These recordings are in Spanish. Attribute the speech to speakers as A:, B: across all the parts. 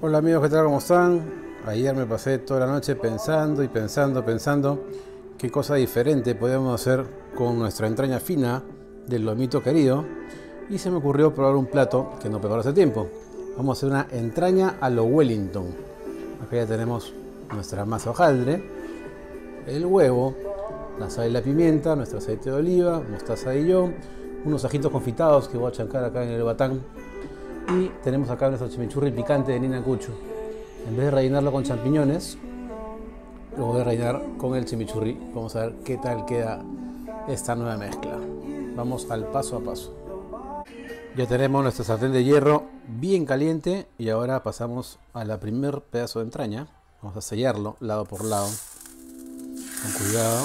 A: Hola amigos, ¿qué tal? ¿Cómo están? Ayer me pasé toda la noche pensando qué cosa diferente podemos hacer con nuestra entraña fina del lomito querido, y se me ocurrió probar un plato que no preparo hace tiempo. Vamos a hacer una entraña a lo Wellington. Acá ya tenemos nuestra masa hojaldre, el huevo, la sal y la pimienta, nuestro aceite de oliva, mostaza de Dijon, unos ajitos confitados que voy a chancar acá en el batán. Y tenemos acá nuestro chimichurri picante de Nina Cuchu. En vez de rellenarlo con champiñones, lo voy a rellenar con el chimichurri. Vamos a ver qué tal queda esta nueva mezcla. Vamos al paso a paso. Ya tenemos nuestro sartén de hierro bien caliente y ahora pasamos a la primer pedazo de entraña. Vamos a sellarlo lado por lado, con cuidado.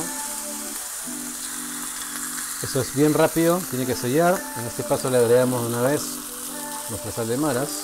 A: Eso es bien rápido, tiene que sellar. En este paso le agregamos una vez nuestra sal de maras,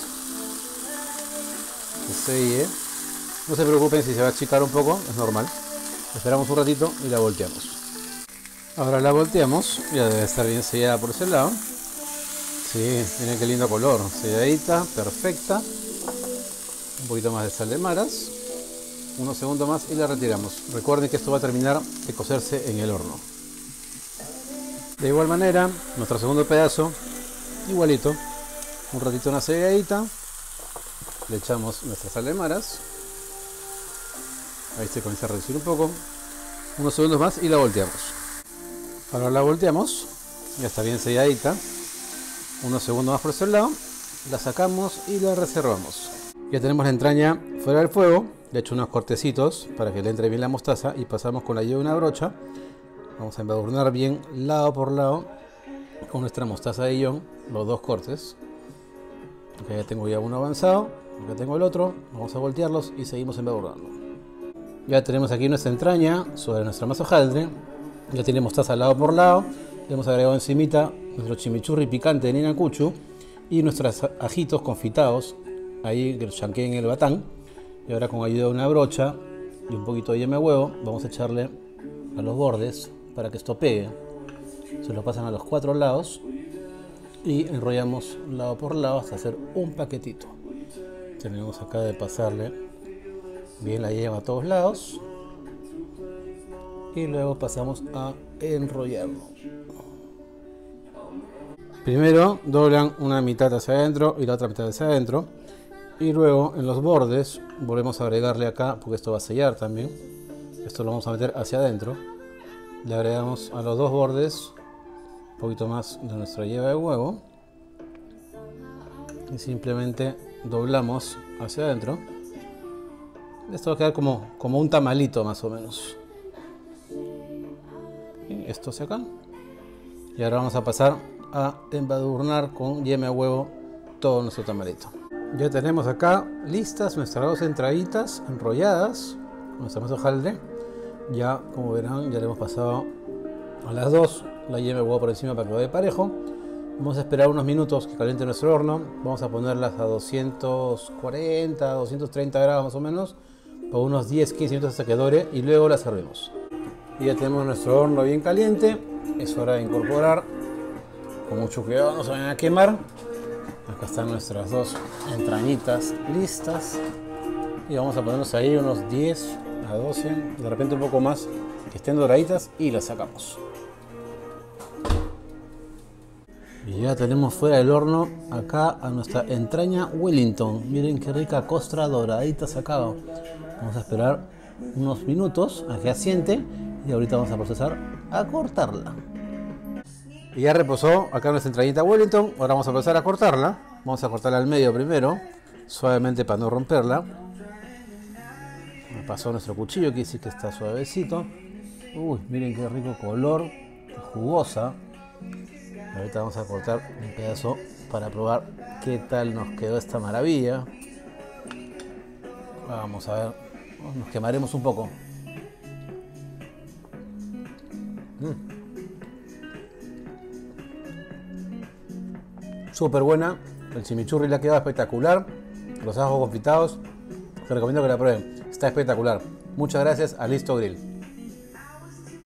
A: que selle. No se preocupen si se va a achicar un poco, es normal. Esperamos un ratito y la volteamos. Ahora la volteamos, ya debe estar bien sellada por ese lado. Sí, miren qué lindo color, selladita, perfecta. Un poquito más de sal de maras, unos segundos más y la retiramos. Recuerden que esto va a terminar de cocerse en el horno. De igual manera, nuestro segundo pedazo, igualito. Un ratito una selladita, le echamos nuestra sal de maras, ahí se comienza a reducir un poco, unos segundos más y la volteamos. Ahora la volteamos, ya está bien selladita, unos segundos más por ese lado, la sacamos y la reservamos. Ya tenemos la entraña fuera del fuego, le he hecho unos cortecitos para que le entre bien la mostaza y pasamos con la ayuda de una brocha. Vamos a embadurnar bien lado por lado con nuestra mostaza de Dijon, los dos cortes. Acá ya tengo uno avanzado, acá tengo el otro, vamos a voltearlos y seguimos embadurnando. Ya tenemos aquí nuestra entraña sobre nuestra masa hojaldre, ya tiene mostaza lado por lado, le hemos agregado encimita nuestro chimichurri picante de Nina Cuchu y nuestros ajitos confitados, ahí que los chanqué en el batán. Y ahora con ayuda de una brocha y un poquito de yema de huevo, vamos a echarle a los bordes para que esto pegue. Se lo pasan a los cuatro lados y enrollamos lado por lado hasta hacer un paquetito. Tenemos acá de pasarle bien la yema a todos lados y luego pasamos a enrollarlo. Primero doblan una mitad hacia adentro y la otra mitad hacia adentro, y luego en los bordes volvemos a agregarle acá, porque esto va a sellar también. Esto lo vamos a meter hacia adentro, le agregamos a los dos bordes un poquito más de nuestra yema de huevo y simplemente doblamos hacia adentro. Esto va a quedar como un tamalito más o menos. Y esto hacia acá. Y ahora vamos a pasar a embadurnar con yema de huevo todo nuestro tamalito. Ya tenemos acá listas nuestras dos entraditas enrolladas, nuestra masa hojaldre. Ya, como verán, ya le hemos pasado a las dos la yema de huevo por encima para que vaya parejo. Vamos a esperar unos minutos que caliente nuestro horno. Vamos a ponerlas a 240, 230 grados más o menos, por unos 10-15 minutos hasta que dore, y luego la servimos. Y ya tenemos nuestro horno bien caliente. Es hora de incorporar, con mucho cuidado, no se vayan a quemar. Acá están nuestras dos entrañitas listas. Y vamos a ponernos ahí unos 10 a 12, de repente un poco más, que estén doraditas, y las sacamos. Y ya tenemos fuera del horno acá a nuestra entraña Wellington. Miren qué rica costra doradita sacado. Vamos a esperar unos minutos a que asiente y ahorita vamos a procesar a cortarla. Y ya reposó acá nuestra entrañita Wellington. Ahora vamos a empezar a cortarla. Vamos a cortarla al medio primero, suavemente para no romperla. Pasó nuestro cuchillo, que dice que está suavecito. Uy, miren qué rico color, jugosa. Ahorita vamos a cortar un pedazo para probar qué tal nos quedó esta maravilla. Vamos a ver, nos quemaremos un poco. Súper buena, el chimichurri le ha quedado espectacular. Los ajos confitados, les recomiendo que la prueben, está espectacular. Muchas gracias a Listo Grill.